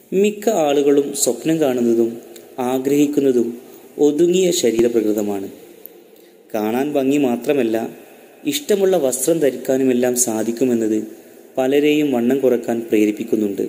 മിക്ക ആളുകളും സ്വപ്നം കാണുന്നതും ആഗ്രഹിക്കുന്നതും ഒതുങ്ങിയ ശരീരപ്രകൃതമാണ്. കാണാൻ ഭംഗി മാത്രമല്ല, ഇഷ്ടമുള്ള വസ്ത്രം ധരിക്കാനുമെല്ലാം സാധിക്കുമെന്നത് പലരെയും വണ്ണം കുറക്കാൻ പ്രേരിപ്പിക്കുന്നുണ്ട്.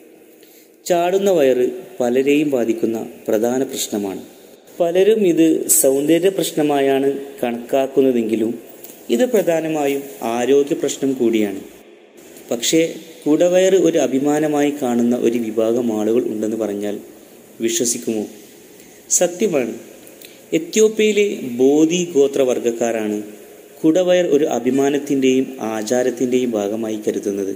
ചാടുന്ന വയറ് പലരെയും ബാധിക്കുന്ന പ്രധാന പ്രശ്നമാണ്. പലരും ഇത് സൗന്ദര്യ പ്രശ്നമായാണ് കണക്കാക്കുന്നതെങ്കിലും ഇത് പ്രധാനമായും ആരോഗ്യ പ്രശ്നം കൂടിയാണ്. പക്ഷേ കുടവയറ് ഒരു അഭിമാനമായി കാണുന്ന ഒരു വിഭാഗം ആളുകൾ ഉണ്ടെന്ന് പറഞ്ഞാൽ വിശ്വസിക്കുമോ? സത്യമാണ്. എത്യോപ്യയിലെ ബോധി ഗോത്രവർഗക്കാരാണ് കുടവയർ ഒരു അഭിമാനത്തിൻ്റെയും ആചാരത്തിൻ്റെയും ഭാഗമായി കരുതുന്നത്.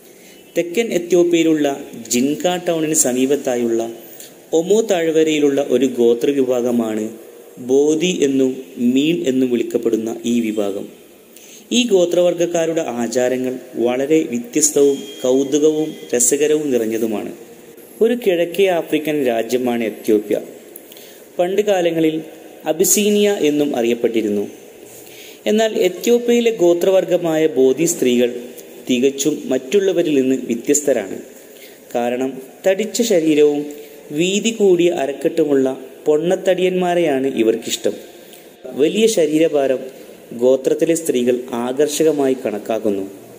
തെക്കൻ എത്യോപ്യയിലുള്ള ജിൻക ടൗണിന് സമീപത്തായുള്ള ഒമോ താഴ്വരയിലുള്ള ഒരു ഗോത്രവിഭാഗമാണ് ബോധി എന്നും മീൻ എന്നും വിളിക്കപ്പെടുന്ന ഈ വിഭാഗം. ഈ ഗോത്രവർഗക്കാരുടെ ആചാരങ്ങൾ വളരെ വ്യത്യസ്തവും കൗതുകവും രസകരവും നിറഞ്ഞതുമാണ്. ഒരു കിഴക്കേ ആഫ്രിക്കൻ രാജ്യമാണ് എത്യോപ്യ. പണ്ട് കാലങ്ങളിൽ അബിസീനിയ എന്നും അറിയപ്പെട്ടിരുന്നു. എന്നാൽ എത്യോപ്യയിലെ ഗോത്രവർഗമായ ബോധി സ്ത്രീകൾ തികച്ചും മറ്റുള്ളവരിൽ നിന്ന് വ്യത്യസ്തരാണ്. കാരണം തടിച്ച ശരീരവും വീതി കൂടിയ അരക്കെട്ടുമുള്ള പൊണ്ണത്തടിയന്മാരെയാണ് ഇവർക്കിഷ്ടം. വലിയ ശരീരഭാരം ഗോത്രത്തിലെ സ്ത്രീകൾ ആകർഷകമായി കണക്കാക്കുന്നു.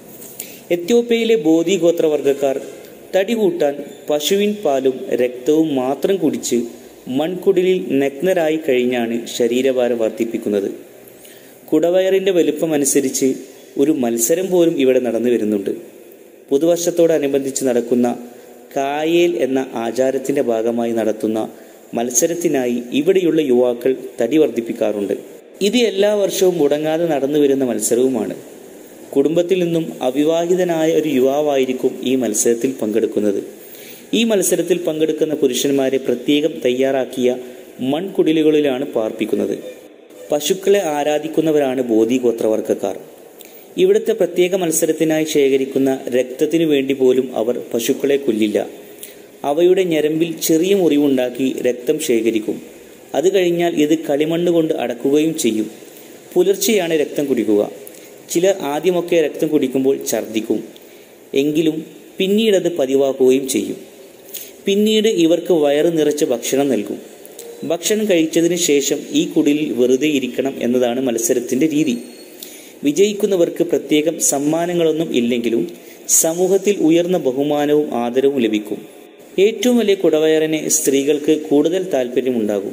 എത്യോപ്യയിലെ ബോധി ഗോത്രവർഗക്കാർ തടി കൂട്ടാൻ പശുവിൻ പാലും രക്തവും മാത്രം കുടിച്ച് മൺകുടിലിൽ നഗ്നരായി കഴിഞ്ഞാണ് ശരീരഭാരം വർദ്ധിപ്പിക്കുന്നത്. കുടവയറിൻ്റെ വലുപ്പമനുസരിച്ച് ഒരു മത്സരം പോലും ഇവിടെ നടന്നു വരുന്നുണ്ട്. പുതുവർഷത്തോടനുബന്ധിച്ച് നടക്കുന്ന കായേൽ എന്ന ആചാരത്തിൻ്റെ ഭാഗമായി നടത്തുന്ന മത്സരത്തിനായി ഇവിടെയുള്ള യുവാക്കൾ തടി വർദ്ധിപ്പിക്കാറുണ്ട്. ഇത് എല്ലാ വർഷവും മുടങ്ങാതെ നടന്നു വരുന്ന മത്സരവുമാണ്. കുടുംബത്തിൽ നിന്നും അവിവാഹിതനായ ഒരു യുവാവായിരിക്കും ഈ മത്സരത്തിൽ പങ്കെടുക്കുന്നത്. ഈ മത്സരത്തിൽ പങ്കെടുക്കുന്ന പുരുഷന്മാരെ പ്രത്യേകം തയ്യാറാക്കിയ മൺകുടിലുകളിലാണ് പാർപ്പിക്കുന്നത്. പശുക്കളെ ആരാധിക്കുന്നവരാണ് ബോധി ഗോത്രവർഗക്കാർ. ഇവിടുത്തെ പ്രത്യേക മത്സരത്തിനായി ശേഖരിക്കുന്ന രക്തത്തിനു വേണ്ടി പോലും അവർ പശുക്കളെ കൊല്ലില്ല. അവയുടെ ഞരമ്പിൽ ചെറിയ മുറിവുണ്ടാക്കി രക്തം ശേഖരിക്കും. അത് കഴിഞ്ഞാൽ ഇത് കളിമണ്ണ് കൊണ്ട് അടക്കുകയും ചെയ്യും. പുലർച്ചെയാണ് രക്തം കുടിക്കുക. ചിലർ ആദ്യമൊക്കെ രക്തം കുടിക്കുമ്പോൾ ഛർദ്ദിക്കും. എങ്കിലും പിന്നീടത് പതിവാക്കുകയും ചെയ്യും. പിന്നീട് ഇവർക്ക് വയറ് നിറച്ച് ഭക്ഷണം നൽകും. ഭക്ഷണം കഴിച്ചതിന് ശേഷം ഈ കുടിലിൽ വെറുതെ ഇരിക്കണം എന്നതാണ് മത്സരത്തിൻ്റെ രീതി. വിജയിക്കുന്നവർക്ക് പ്രത്യേകം സമ്മാനങ്ങളൊന്നും ഇല്ലെങ്കിലും സമൂഹത്തിൽ ഉയർന്ന ബഹുമാനവും ആദരവും ലഭിക്കും. ഏറ്റവും വലിയ കുടവയറിനെ സ്ത്രീകൾക്ക് കൂടുതൽ താല്പര്യമുണ്ടാകും.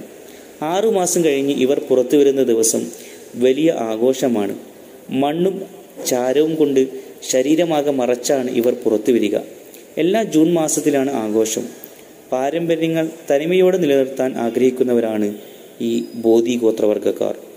6 മാസം കഴിഞ്ഞ് ഇവർ പുറത്തു വരുന്ന ദിവസം വലിയ ആഘോഷമാണ്. മണ്ണും ചാരവും കൊണ്ട് ശരീരമാകെ മറച്ചാണ് ഇവർ പുറത്തു വരിക. എല്ലാ ജൂൺ മാസത്തിലാണ് ആഘോഷം. പാരമ്പര്യങ്ങൾ തനിമയോടെ നിലനിർത്താൻ ആഗ്രഹിക്കുന്നവരാണ് ഈ ബോധി ഗോത്രവർഗക്കാർ.